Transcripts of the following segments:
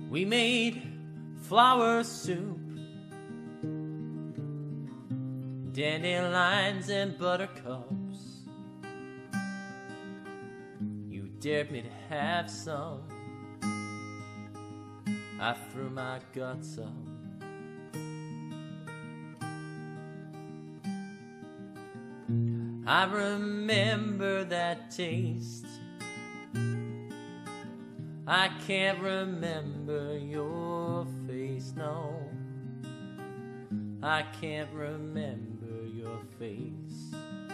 We made flour soup, dandelions and buttercups. You dared me to have some. I threw my guts up. I remember that taste. I can't remember your face, no. I can't remember your face.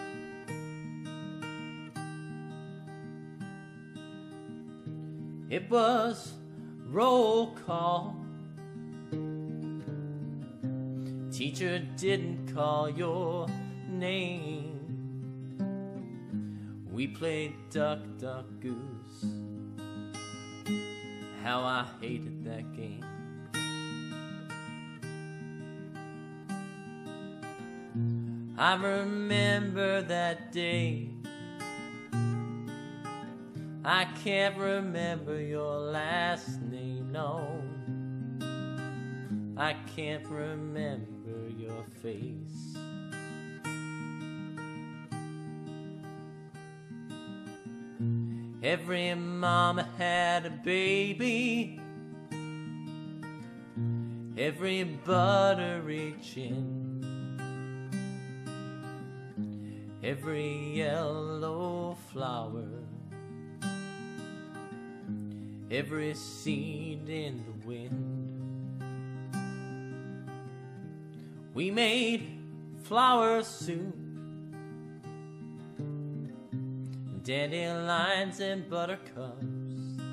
It was roll call. Teacher didn't call your name. We played duck, duck, goose. How I hated that game. I remember that day. I can't remember your last name, no. I can't remember your face. Every mama had a baby, every buttery chin, every yellow flower, every seed in the wind. We made flour soup, dandelions and buttercups.